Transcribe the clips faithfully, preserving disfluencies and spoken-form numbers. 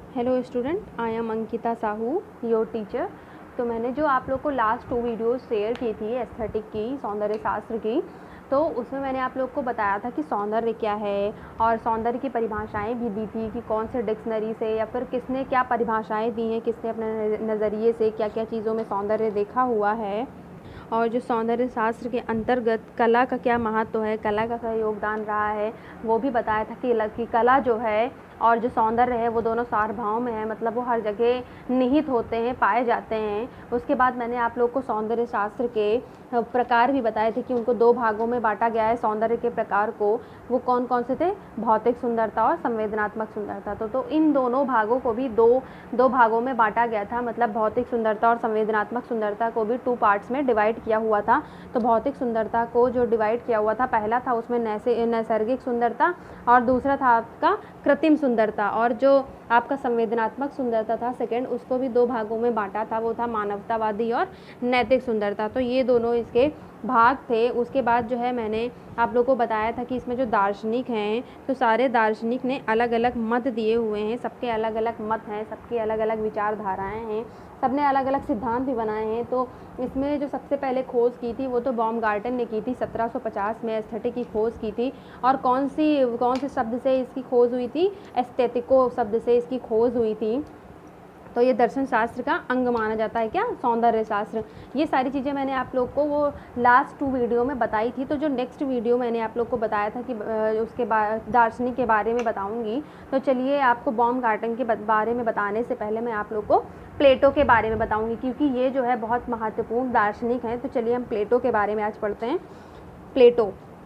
Hello student, I am Ankita Sahu, your teacher. तो मैंने जो आप लोग को लास्ट टू वीडियोस शेयर की थी एस्थेटिक की, सौंदर्य शास्त्र की, तो उसमें मैंने आप लोग को बताया था कि सौंदर्य क्या है और सौंदर्य की परिभाषाएं भी दी थी कि कौन से डिक्शनरी से या फिर किसने क्या परिभाषाएं दी हैं, किसने अपने नज़रिए से क्या क्या चीज़ों में सौंदर्य देखा हुआ है, और जो सौंदर्य शास्त्र के अंतर्गत कला का क्या महत्व है, कला का क्या योगदान रहा है, वो भी बताया था कि, कि कला जो है और जो सौंदर्य है वो दोनों सार्वभौम है, मतलब वो हर जगह निहित होते हैं, पाए जाते हैं। उसके बाद मैंने आप लोग को सौंदर्य शास्त्र के प्रकार भी बताए थे कि उनको दो भागों में बांटा गया है सौंदर्य के प्रकार को। वो कौन कौन से थे? भौतिक सुंदरता और संवेदनात्मक सुंदरता। तो तो इन दोनों भागों को भी दो दो भागों में बांटा गया था, मतलब भौतिक सुंदरता और संवेदनात्मक सुंदरता को भी टू पार्ट्स में डिवाइड किया हुआ था। तो भौतिक सुंदरता को जो डिवाइड किया हुआ था, पहला था उसमें नैसर्गिक सुंदरता और दूसरा था आपका कृत्रिम सुंदरता, और जो आपका संवेदनात्मक सुंदरता था सेकंड, उसको भी दो भागों में बांटा था, वो था मानवतावादी और नैतिक सुंदरता। तो ये दोनों इसके भाग थे। उसके बाद जो है मैंने आप लोगों को बताया था कि इसमें जो दार्शनिक हैं, तो सारे दार्शनिक ने अलग अलग मत दिए हुए हैं, सबके अलग अलग मत हैं, सबकी अलग अलग विचारधाराएं हैं, सबने अलग अलग सिद्धांत भी बनाए हैं। तो इसमें जो सबसे पहले खोज की थी वो तो बाउमगार्टन ने की थी, सत्रह सौ पचास में एस्थेटिक की खोज की थी। और कौन सी कौन से शब्द से इसकी खोज हुई थी? एस्थेटिको शब्द से इसकी खोज हुई थी। तो ये दर्शन शास्त्र का अंग माना जाता है क्या? सौंदर्य शास्त्र। ये सारी चीज़ें मैंने आप लोग को वो लास्ट टू वीडियो में बताई थी। तो जो नेक्स्ट वीडियो मैंने आप लोग को बताया था कि उसके बाद दार्शनिक के बारे में बताऊंगी। तो चलिए, आपको बाउमगार्टन के बारे में बताने से पहले मैं आप लोग को प्लेटो के बारे में बताऊंगी, क्योंकि ये जो है बहुत महत्वपूर्ण दार्शनिक हैं। तो चलिए हम प्लेटो के बारे में आज पढ़ते हैं। प्लेटो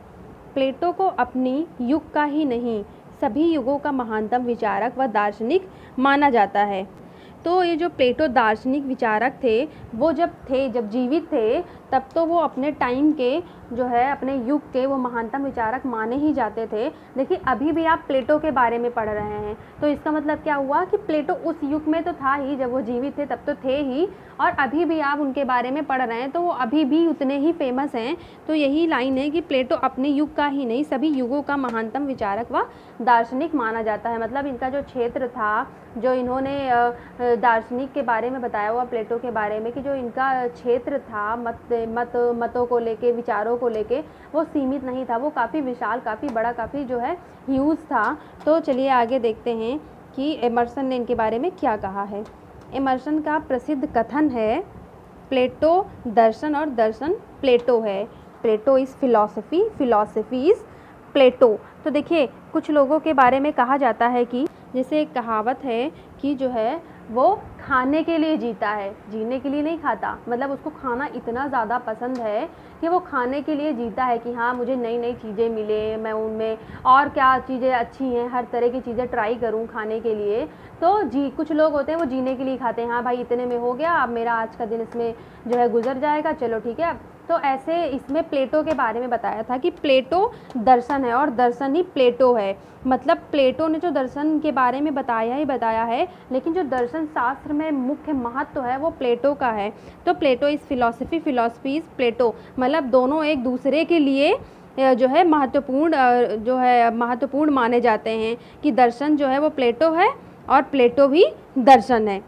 प्लेटो को अपनी युग का ही नहीं, सभी युगों का महानतम विचारक व दार्शनिक माना जाता है। तो ये जो प्लेटो दार्शनिक विचारक थे, वो जब थे जब जीवित थे तब तो वो अपने टाइम के जो है अपने युग के वो महानतम विचारक माने ही जाते थे। देखिए, अभी भी आप प्लेटो के बारे में पढ़ रहे हैं, तो इसका मतलब क्या हुआ कि प्लेटो उस युग में तो था ही, जब वो जीवित थे तब तो थे ही, और अभी भी आप उनके बारे में पढ़ रहे हैं तो वो अभी भी उतने ही फेमस हैं। तो यही लाइन है कि प्लेटो अपने युग का ही नहीं, सभी युगों का महानतम विचारक व दार्शनिक माना जाता है। मतलब इनका जो क्षेत्र था, जो इन्होंने दार्शनिक के बारे में बताया हुआ प्लेटो के बारे में, कि जो इनका क्षेत्र था मत मत मतों को लेके, विचारों को लेके, वो सीमित नहीं था, वो काफ़ी विशाल, काफ़ी बड़ा, काफ़ी जो है ह्यूज था। तो चलिए आगे देखते हैं कि एमर्सन ने इनके बारे में क्या कहा है। एमर्सन का प्रसिद्ध कथन है, प्लेटो दर्शन और दर्शन प्लेटो है। Plato is philosophy, philosophy is Plato. तो देखिए, कुछ लोगों के बारे में कहा जाता है कि जैसे एक कहावत है कि जो है वो खाने के लिए जीता है, जीने के लिए नहीं खाता। मतलब उसको खाना इतना ज़्यादा पसंद है कि वो खाने के लिए जीता है कि हाँ, मुझे नई नई चीज़ें मिले, मैं उनमें और क्या चीज़ें अच्छी हैं, हर तरह की चीज़ें ट्राई करूँ खाने के लिए। तो जी कुछ लोग होते हैं वो जीने के लिए खाते हैं, हाँ भाई इतने में हो गया, अब मेरा आज का दिन इसमें जो है गुजर जाएगा, चलो ठीक है। तो ऐसे इसमें प्लेटो के बारे में बताया था कि प्लेटो दर्शन है और दर्शन ही प्लेटो है। मतलब प्लेटो ने जो दर्शन के बारे में बताया ही बताया है, लेकिन जो दर्शन शास्त्र में मुख्य महत्व है वो प्लेटो का है। तो Plato is philosophy, philosophy is Plato. मतलब दोनों एक दूसरे के लिए जो है महत्वपूर्ण जो है महत्वपूर्ण माने जाते हैं, कि दर्शन जो है वो प्लेटो है और प्लेटो भी दर्शन है।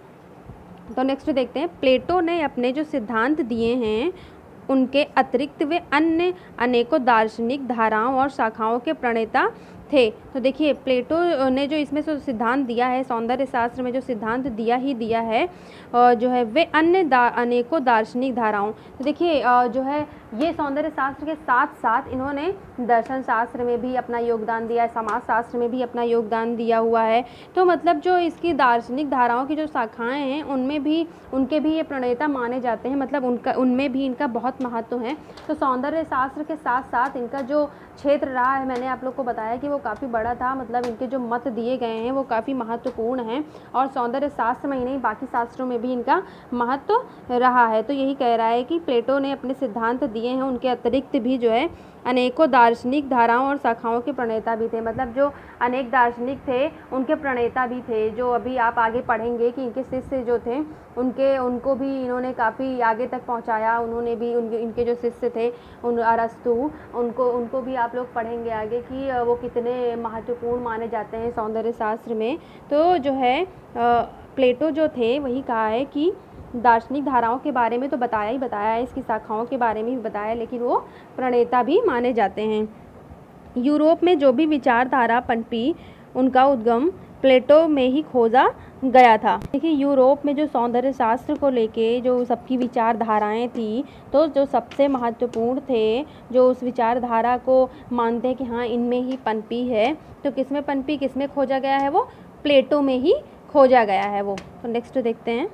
तो नेक्स्ट देखते हैं, प्लेटो ने अपने जो सिद्धांत दिए हैं उनके अतिरिक्त वे अन्य अनेकों दार्शनिक धाराओं और शाखाओं के प्रणेता थे। तो देखिए, प्लेटो ने जो इसमें जो सिद्धांत दिया है, सौंदर्य शास्त्र में जो सिद्धांत दिया ही दिया है, जो है वे अन्य दा, अनेकों दार्शनिक धाराओं। तो देखिए जो है ये सौंदर्य शास्त्र के साथ साथ इन्होंने दर्शन शास्त्र में भी अपना योगदान दिया है, समाज शास्त्र में भी अपना योगदान दिया हुआ है। तो मतलब जो इसकी दार्शनिक धाराओं की जो शाखाएं हैं उनमें भी उनके भी ये प्रणेता माने जाते हैं, मतलब उनका उनमें भी इनका बहुत महत्व है। तो सौंदर्य शास्त्र के साथ साथ इनका जो क्षेत्र रहा है, मैंने आप लोग को बताया कि वो काफ़ी बड़ा था, मतलब इनके जो मत दिए गए हैं वो काफ़ी महत्वपूर्ण हैं, और सौंदर्य शास्त्र में ही नहीं बाकी शास्त्रों में भी इनका महत्व रहा है। तो यही कह रहा है कि प्लेटो ने अपने सिद्धांत दिए हैं, उनके अतिरिक्त भी जो है अनेकों दार्शनिक धाराओं और शाखाओं के प्रणेता भी थे। मतलब जो अनेक दार्शनिक थे उनके प्रणेता भी थे, जो अभी आप आगे पढ़ेंगे कि इनके शिष्य जो थे उनके उनको भी इन्होंने काफ़ी आगे तक पहुंचाया। उन्होंने भी उनके इनके जो शिष्य थे उन अरस्तु, उनको उनको भी आप लोग पढ़ेंगे आगे कि वो कितने महत्वपूर्ण माने जाते हैं सौंदर्य शास्त्र में। तो जो है प्लेटो जो थे वही कहा है कि दार्शनिक धाराओं के बारे में तो बताया ही बताया है, इसकी शाखाओं के बारे में भी बताया, लेकिन वो प्रणेता भी माने जाते हैं। यूरोप में जो भी विचारधारा पनपी उनका उद्गम प्लेटो में ही खोजा गया था। देखिए यूरोप में जो सौंदर्य शास्त्र को लेके जो सबकी विचारधाराएं थी, तो जो सबसे महत्वपूर्ण थे, जो उस विचारधारा को मानते हैं कि हाँ इनमें ही पनपी है, तो किसमें पनपी, किसमें खोजा गया है, वो प्लेटो में ही खोजा गया है वो। तो नेक्स्ट देखते हैं।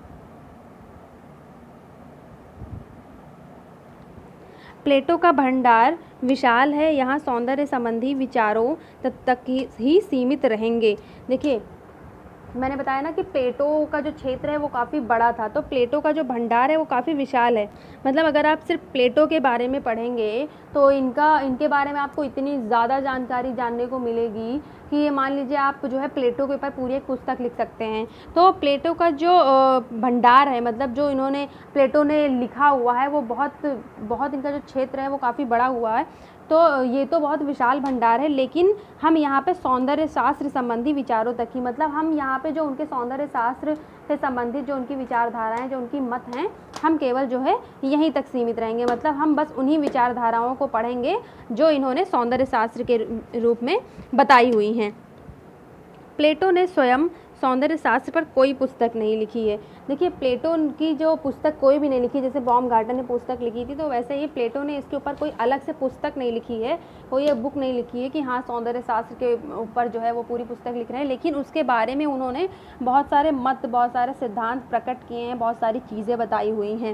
प्लेटो का भंडार विशाल है, यहाँ सौंदर्य संबंधी विचारों तक तक ही सीमित रहेंगे। देखिए मैंने बताया ना कि प्लेटो का जो क्षेत्र है वो काफ़ी बड़ा था, तो प्लेटो का जो भंडार है वो काफ़ी विशाल है। मतलब अगर आप सिर्फ प्लेटो के बारे में पढ़ेंगे तो इनका इनके बारे में आपको इतनी ज़्यादा जानकारी जानने को मिलेगी कि ये मान लीजिए आप जो है प्लेटो के ऊपर पूरी एक पुस्तक लिख सकते हैं। तो प्लेटो का जो भंडार है, मतलब जो इन्होंने प्लेटो ने लिखा हुआ है वो बहुत बहुत इनका जो क्षेत्र है वो काफ़ी बड़ा हुआ है। तो ये तो बहुत विशाल भंडार है, लेकिन हम यहाँ पे सौंदर्य शास्त्र संबंधी विचारों तक ही, मतलब हम यहाँ पे जो उनके सौंदर्य शास्त्र से संबंधित जो उनकी विचारधाराएं, जो उनकी मत हैं, हम केवल जो है यहीं तक सीमित रहेंगे। मतलब हम बस उन्हीं विचारधाराओं को पढ़ेंगे जो इन्होंने सौंदर्य शास्त्र के रूप में बताई हुई हैं। प्लेटो ने स्वयं सौंदर्य शास्त्र पर कोई पुस्तक नहीं लिखी है। देखिए प्लेटो की जो पुस्तक कोई भी नहीं लिखी, जैसे बाउमगार्टन ने पुस्तक लिखी थी, तो वैसे ही प्लेटो ने इसके ऊपर कोई अलग से पुस्तक नहीं लिखी है, कोई एक बुक नहीं लिखी है कि हाँ सौंदर्य शास्त्र के ऊपर जो है वो पूरी पुस्तक लिख रहे हैं। लेकिन उसके बारे में उन्होंने बहुत सारे मत, बहुत सारे सिद्धांत प्रकट किए हैं, बहुत सारी चीज़ें बताई हुई हैं।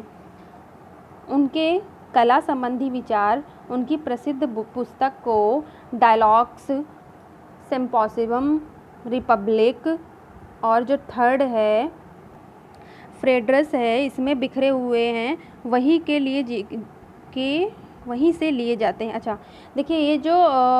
उनके कला संबंधी विचार उनकी प्रसिद्ध पुस्तक को डायलॉग्स, सिम्पोसियम, रिपब्लिक और जो थर्ड है फ्रेडरस है, इसमें बिखरे हुए हैं, वही के लिए के वहीं से लिए जाते हैं। अच्छा देखिए ये जो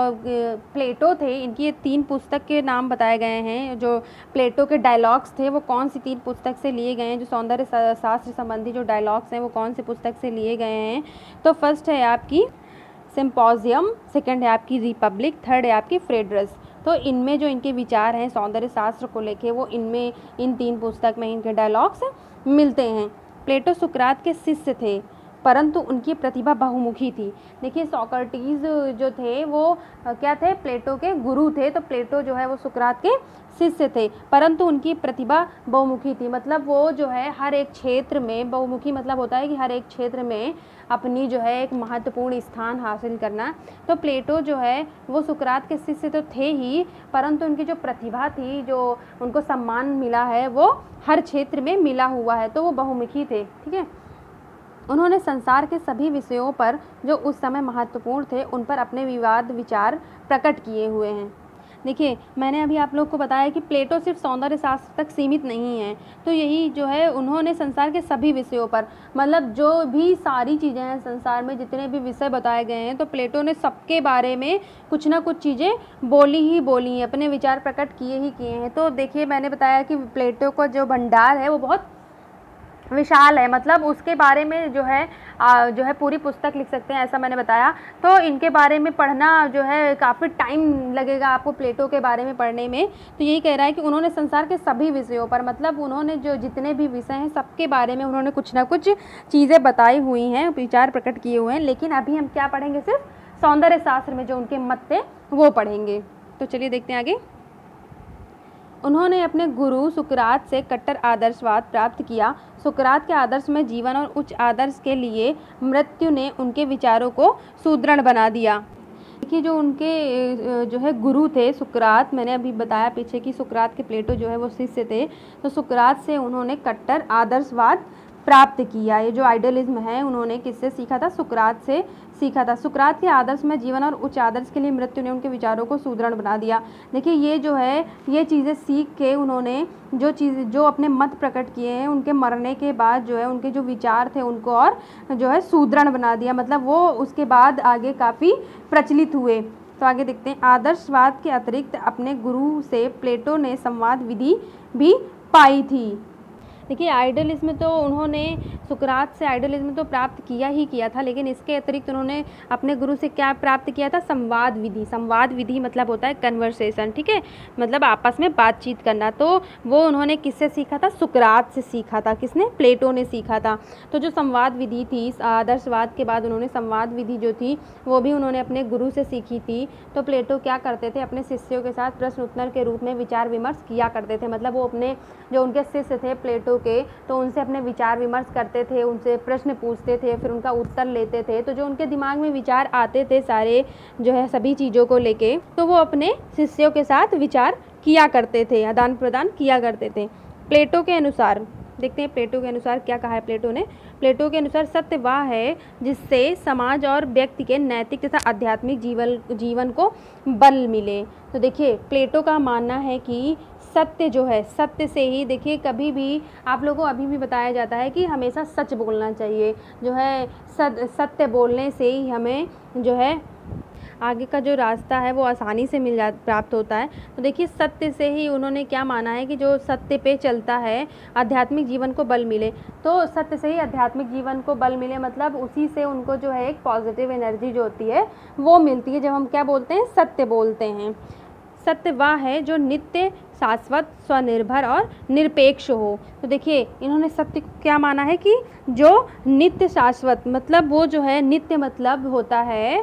प्लेटो थे, इनकी ये तीन पुस्तक के नाम बताए गए हैं। जो प्लेटो के डायलॉग्स थे वो कौन सी तीन पुस्तक से लिए गए हैं, जो सौंदर्य शास्त्र संबंधी जो डायलॉग्स हैं वो कौन सी पुस्तक से लिए गए हैं। तो फर्स्ट है आपकी सिम्पोजियम, सेकंड है आपकी रिपब्लिक, थर्ड है आपकी फ्रेडरस। तो इनमें जो इनके विचार हैं सौंदर्य शास्त्र को लेके वो इनमें इन तीन पुस्तक में इनके डायलॉग्स मिलते हैं। प्लेटो सुकरात के शिष्य थे, परंतु उनकी प्रतिभा बहुमुखी थी। देखिए सोक्रेटिस जो थे वो क्या थे, प्लेटो के गुरु थे। तो प्लेटो जो है वो सुकरात के शिष्य थे, परंतु उनकी प्रतिभा बहुमुखी थी। मतलब वो जो है हर एक क्षेत्र में, बहुमुखी मतलब होता है कि हर एक क्षेत्र में अपनी जो है एक महत्वपूर्ण स्थान हासिल करना। तो प्लेटो जो है वो सुकरात के शिष्य तो थे ही, परंतु उनकी जो प्रतिभा थी, जो उनको सम्मान मिला है, वो हर क्षेत्र में मिला हुआ है, तो वो बहुमुखी थे। ठीक है, उन्होंने संसार के सभी विषयों पर जो उस समय महत्वपूर्ण थे उन पर अपने विवाद विचार प्रकट किए हुए हैं। देखिए मैंने अभी आप लोग को बताया कि प्लेटो सिर्फ सौंदर्य शास्त्र तक सीमित नहीं है, तो यही जो है उन्होंने संसार के सभी विषयों पर, मतलब जो भी सारी चीज़ें हैं संसार में, जितने भी विषय बताए गए हैं, तो प्लेटो ने सबके बारे में कुछ ना कुछ चीज़ें बोली ही बोली हैं, अपने विचार प्रकट किए ही किए हैं। तो देखिए मैंने बताया कि प्लेटो का जो भंडार है वो बहुत विशाल है, मतलब उसके बारे में जो है आ, जो है पूरी पुस्तक लिख सकते हैं, ऐसा मैंने बताया। तो इनके बारे में पढ़ना जो है काफ़ी टाइम लगेगा आपको प्लेटो के बारे में पढ़ने में। तो यही कह रहा है कि उन्होंने संसार के सभी विषयों पर, मतलब उन्होंने जो जितने भी विषय हैं सबके बारे में उन्होंने कुछ ना कुछ चीज़ें बताई हुई हैं, विचार प्रकट किए हुए हैं। लेकिन अभी हम क्या पढ़ेंगे, सिर्फ सौंदर्य शास्त्र में जो उनके मत थे वो पढ़ेंगे। तो चलिए देखते हैं आगे। उन्होंने अपने गुरु सुकरात से कट्टर आदर्शवाद प्राप्त किया। सुकरात के आदर्श में जीवन और उच्च आदर्श के लिए मृत्यु ने उनके विचारों को सुदृढ़ बना दिया। देखिए जो उनके जो है गुरु थे सुकरात, मैंने अभी बताया पीछे कि सुकरात के प्लेटो जो है वो शिष्य थे। तो सुकरात से उन्होंने कट्टर आदर्शवाद प्राप्त किया। ये जो आइडियलिज्म है उन्होंने किससे सीखा था? सुकरात से सीखा था। सुकरात के आदर्श में जीवन और उच्च आदर्श के लिए मृत्यु ने उनके विचारों को सुदृढ़ बना दिया। देखिए ये जो है ये चीज़ें सीख के उन्होंने जो चीज़ जो अपने मत प्रकट किए हैं उनके मरने के बाद जो है उनके जो विचार थे उनको और जो है सुदृढ़ बना दिया, मतलब वो उसके बाद आगे काफ़ी प्रचलित हुए। तो आगे देखते हैं, आदर्शवाद के अतिरिक्त अपने गुरु से प्लेटो ने संवाद विधि भी पाई थी। देखिए आइडियलिज्म तो उन्होंने सुकरात से आइडियलिज्म तो प्राप्त किया ही किया था, लेकिन इसके अतिरिक्त उन्होंने अपने गुरु से क्या प्राप्त किया था? संवाद विधि। संवाद विधि मतलब होता है कन्वर्सेशन, ठीक है, मतलब आपस में बातचीत करना। तो वो उन्होंने किससे सीखा था? सुकरात से सीखा था। किसने? प्लेटो ने सीखा था। तो जो संवाद विधि थी, आदर्शवाद के बाद उन्होंने संवाद विधि जो थी वो भी उन्होंने अपने गुरु से सीखी थी। तो प्लेटो क्या करते थे? अपने शिष्यों के साथ प्रश्न उत्तर के रूप में विचार विमर्श किया करते थे। मतलब वो अपने जो उनके शिष्य थे प्लेटो के, तो उनसे अपने विचार विमर्श करते थे, उनसे प्रश्न पूछते थे, फिर उनका उत्तर लेते थे। तो जो उनके दिमाग में विचार आते थे सारे जो है सभी चीज़ों को लेके, तो वो अपने शिष्यों के साथ विचार किया करते थे, आदान प्रदान किया करते थे। प्लेटो के अनुसार देखते हैं प्लेटो के अनुसार क्या कहा है प्लेटो ने। प्लेटो के अनुसार सत्य वह है जिससे समाज और व्यक्ति के नैतिक तथा आध्यात्मिक जीवन जीवन को बल मिले। तो देखिए प्लेटो का मानना है कि सत्य जो है, सत्य से ही, देखिए कभी भी आप लोगों को अभी भी बताया जाता है कि हमेशा सच बोलना चाहिए, जो है सत्य बोलने से ही हमें जो है आगे का जो रास्ता है वो आसानी से मिल जा प्राप्त होता है। तो देखिए सत्य से ही उन्होंने क्या माना है कि जो सत्य पे चलता है आध्यात्मिक जीवन को बल मिले। तो सत्य से ही आध्यात्मिक जीवन को बल मिले मतलब उसी से उनको जो है एक पॉजिटिव एनर्जी जो होती है वो मिलती है जब हम क्या बोलते हैं? सत्य बोलते हैं। सत्य वह है जो नित्य, शाश्वत, स्वनिर्भर और निरपेक्ष हो। तो देखिए इन्होंने सत्य को क्या माना है कि जो नित्य शाश्वत, मतलब वो जो है नित्य मतलब होता है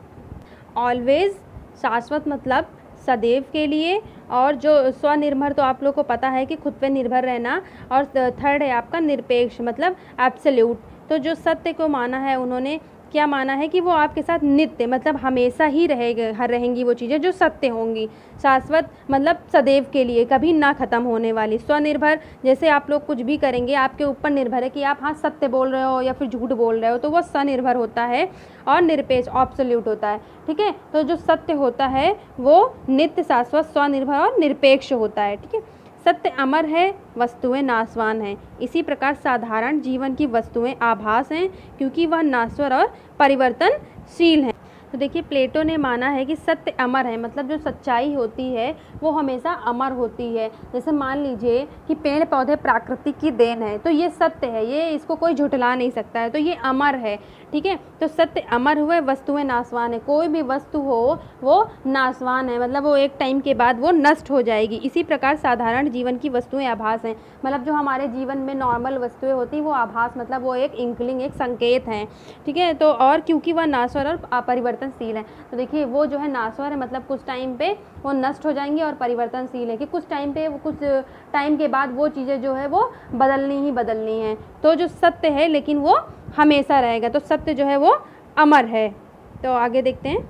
ऑलवेज, शाश्वत मतलब सदैव के लिए, और जो स्वनिर्भर तो आप लोग को पता है कि खुद पे निर्भर रहना, और थर्ड है आपका निरपेक्ष मतलब एब्सोल्यूट। तो जो सत्य को माना है उन्होंने क्या माना है कि वो आपके साथ नित्य मतलब हमेशा ही रहेगा, हर रहेंगी वो चीज़ें जो सत्य होंगी। शाश्वत मतलब सदैव के लिए, कभी ना ख़त्म होने वाली। स्वनिर्भर जैसे आप लोग कुछ भी करेंगे आपके ऊपर निर्भर है कि आप हाँ सत्य बोल रहे हो या फिर झूठ बोल रहे हो, तो वो स्वनिर्भर होता है। और निरपेक्ष एब्सोल्यूट होता है, ठीक है। तो जो सत्य होता है वो नित्य, शाश्वत, स्वनिर्भर और निरपेक्ष होता है, ठीक है। सत्य अमर है, वस्तुएं नाशवान हैं। इसी प्रकार साधारण जीवन की वस्तुएं आभास हैं क्योंकि वह नाश्वर और परिवर्तनशील हैं। तो देखिए प्लेटो ने माना है कि सत्य अमर है, मतलब जो सच्चाई होती है वो हमेशा अमर होती है। जैसे मान लीजिए कि पेड़ पौधे प्राकृतिक की देन है, तो ये सत्य है, ये इसको कोई झुठला नहीं सकता है, तो ये अमर है, ठीक है। तो सत्य अमर हुए, वस्तुएं नाशवान है। कोई भी वस्तु हो वो नाशवान है, मतलब वो एक टाइम के बाद वो नष्ट हो जाएगी। इसी प्रकार साधारण जीवन की वस्तुएं आभास हैं, मतलब जो हमारे जीवन में नॉर्मल वस्तुएं होती हैं वो आभास मतलब वो एक इंकलिंग, एक संकेत हैं, ठीक है। तो और क्योंकि वह नाश्वर और परिवर्तनशील है, तो देखिए वो जो है नाश्वर है मतलब कुछ टाइम पे वो नष्ट हो जाएंगी, और परिवर्तनशील है कि कुछ टाइम पे, कुछ टाइम के बाद वो चीज़ें जो है वो बदलनी ही बदलनी हैं। तो जो सत्य है लेकिन वो हमेशा रहेगा, तो सत्य जो है वो अमर है। तो आगे देखते हैं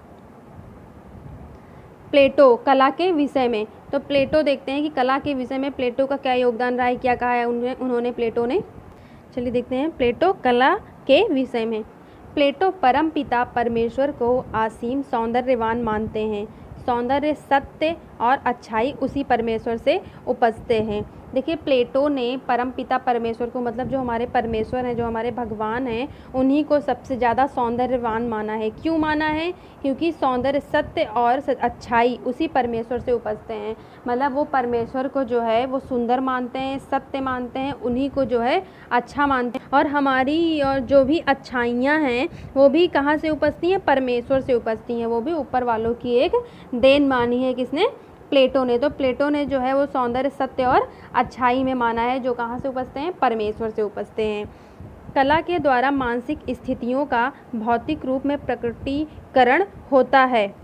प्लेटो कला के विषय में। तो प्लेटो देखते हैं कि कला के विषय में प्लेटो का क्या योगदान रहा है, क्या कहा है उन्होंने उन्होंने प्लेटो ने। चलिए देखते हैं प्लेटो कला के विषय में। प्लेटो परम पिता परमेश्वर को असीम सौंदर्यवान मानते हैं। सौंदर्य, सत्य और अच्छाई उसी परमेश्वर से उपजते हैं। देखिए प्लेटो ने परम पिता परमेश्वर को, मतलब जो हमारे परमेश्वर हैं, जो हमारे भगवान हैं, उन्हीं को सबसे ज़्यादा सौंदर्यवान माना है। क्यों माना है? क्योंकि सौंदर्य, सत्य और अच्छाई उसी परमेश्वर से उपजते हैं। मतलब वो परमेश्वर को जो है वो सुंदर मानते हैं, सत्य मानते हैं, उन्हीं को जो है अच्छा मानते हैं। और हमारी और जो भी अच्छाइयाँ हैं वो भी कहाँ से उपजती हैं? परमेश्वर से उपजती हैं। वो भी ऊपर वालों की एक देन मानी है, किसने? प्लेटो ने। तो प्लेटो ने जो है वो सौंदर्य, सत्य और अच्छाई में माना है, जो कहाँ से उपजते हैं? परमेश्वर से उपजते हैं। कला के द्वारा मानसिक स्थितियों का भौतिक रूप में प्रकटीकरण होता है।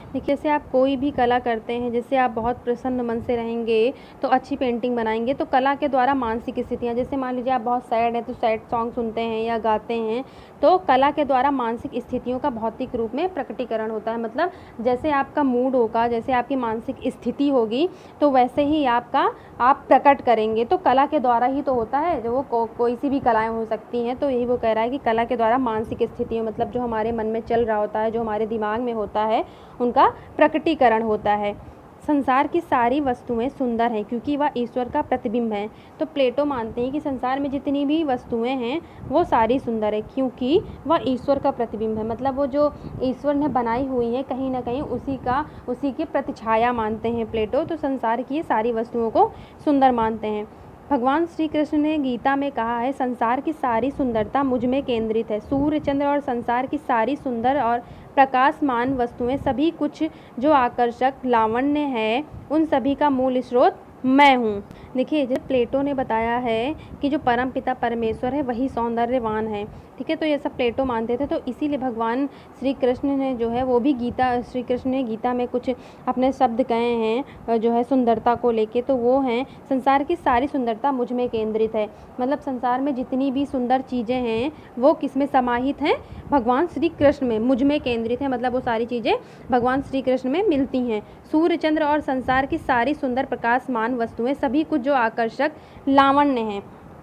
देखिए, जैसे आप कोई भी कला करते हैं, जिससे आप बहुत प्रसन्न मन से रहेंगे तो अच्छी पेंटिंग बनाएंगे। तो कला के द्वारा मानसिक स्थितियाँ, जैसे मान लीजिए आप बहुत सैड हैं तो सैड सॉन्ग सुनते हैं या गाते हैं, तो कला के द्वारा मानसिक स्थितियों का भौतिक रूप में प्रकटीकरण होता है। मतलब जैसे आपका मूड होगा, जैसे आपकी मानसिक स्थिति होगी, तो वैसे ही आपका आप प्रकट करेंगे। तो कला के द्वारा ही तो होता है, जो वो को, कोई सी भी कलाएँ हो सकती हैं। तो यही वो कह रहा है कि कला के द्वारा मानसिक स्थितियों, मतलब जो हमारे मन में चल रहा होता है, जो हमारे दिमाग में होता है, उनका प्रकटीकरण होता है। संसार की सारी वस्तुएं सुंदर हैं क्योंकि वह ईश्वर का प्रतिबिंब है। तो प्लेटो मानते हैं कि संसार में जितनी भी वस्तुएं हैं वो सारी सुंदर है क्योंकि वह ईश्वर का प्रतिबिंब है। मतलब वो जो ईश्वर ने बनाई हुई है, कहीं ना कहीं उसी का उसी की प्रतिछाया मानते हैं प्लेटो। तो संसार की सारी वस्तुओं को सुंदर मानते हैं। भगवान श्री कृष्ण ने गीता में कहा है, संसार की सारी सुंदरता मुझ में केंद्रित है। सूर्य, चंद्र और संसार की सारी सुंदर और प्रकाशमान वस्तुएं, सभी कुछ जो आकर्षक लावण्य है, उन सभी का मूल स्रोत मैं हूँ। देखिए, जब प्लेटो ने बताया है कि जो परम पिता परमेश्वर है वही सौंदर्यवान है, ठीक है। तो ये सब प्लेटो मानते थे। तो इसीलिए भगवान श्री कृष्ण ने जो है वो भी गीता श्री कृष्ण ने गीता में कुछ अपने शब्द कहे हैं जो है सुंदरता को लेके। तो वो हैं, संसार की सारी सुंदरता मुझ में केंद्रित है। मतलब संसार में जितनी भी सुंदर चीज़ें हैं वो किस में समाहित हैं? भगवान श्री कृष्ण में, मुझ में केंद्रित है। मतलब वो सारी चीज़ें भगवान श्री कृष्ण में मिलती हैं। सूर्य, चंद्र और संसार की सारी सुंदर प्रकाशमान वस्तुएं, सभी कुछ जो आकर्षक लावण्य हैं।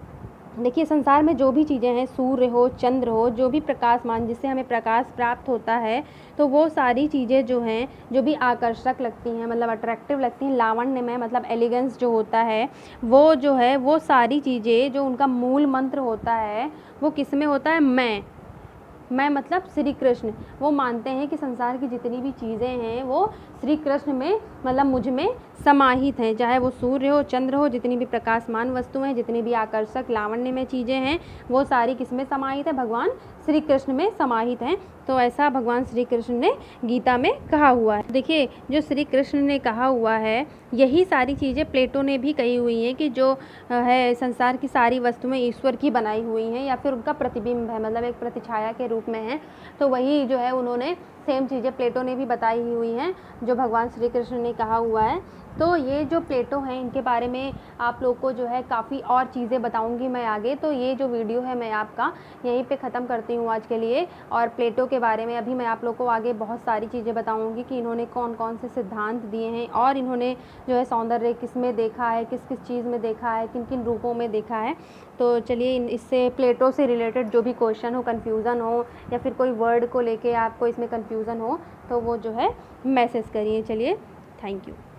देखिए, संसार में जो भी चीज़ें हैं, सूर्य हो, चंद्र हो, जो भी प्रकाशमान, जिससे हमें प्रकाश प्राप्त होता है, तो वो सारी चीज़ें जो हैं, जो भी आकर्षक लगती हैं, मतलब अट्रैक्टिव लगती हैं, लावण्य में मतलब एलिगेंस जो होता है, वो जो है वो सारी चीज़ें, जो उनका मूल मंत्र होता है वो किस में होता है? मैं मैं मतलब श्री कृष्ण। वो मानते हैं कि संसार की जितनी भी चीज़ें हैं वो श्री कृष्ण में, मतलब मुझ में समाहित हैं। चाहे वो सूर्य हो, चंद्र हो, जितनी भी प्रकाशमान वस्तुएं, जितनी भी आकर्षक लावण्य में चीज़ें हैं, वो सारी किस में समाहित है? भगवान श्री कृष्ण में समाहित हैं। तो ऐसा भगवान श्री कृष्ण ने गीता में कहा हुआ है। देखिए, जो श्री कृष्ण ने कहा हुआ है, यही सारी चीज़ें प्लेटो ने भी कही हुई हैं कि जो है संसार की सारी वस्तुएं ईश्वर की बनाई हुई हैं या फिर उनका प्रतिबिंब है, मतलब एक प्रतिछाया के रूप में है। तो वही जो है उन्होंने सेम चीज़ें प्लेटो ने भी बताई हुई हैं जो भगवान श्री कृष्ण ने कहा हुआ है। तो ये जो प्लेटो हैं, इनके बारे में आप लोग को जो है काफ़ी और चीज़ें बताऊंगी मैं आगे। तो ये जो वीडियो है मैं आपका यहीं पे ख़त्म करती हूँ आज के लिए। और प्लेटो के बारे में अभी मैं आप लोग को आगे बहुत सारी चीज़ें बताऊंगी कि इन्होंने कौन कौन से सिद्धांत दिए हैं और इन्होंने जो है सौंदर्य किस में देखा है, किस किस चीज़ में देखा है, किन किन रूपों में देखा है। तो चलिए, इससे प्लेटो से रिलेटेड जो भी क्वेश्चन हो, कन्फ्यूज़न हो या फिर कोई वर्ड को लेके आपको इसमें कन्फ्यूज़न हो, तो वो जो है मैसेज करिए। चलिए, थैंक यू।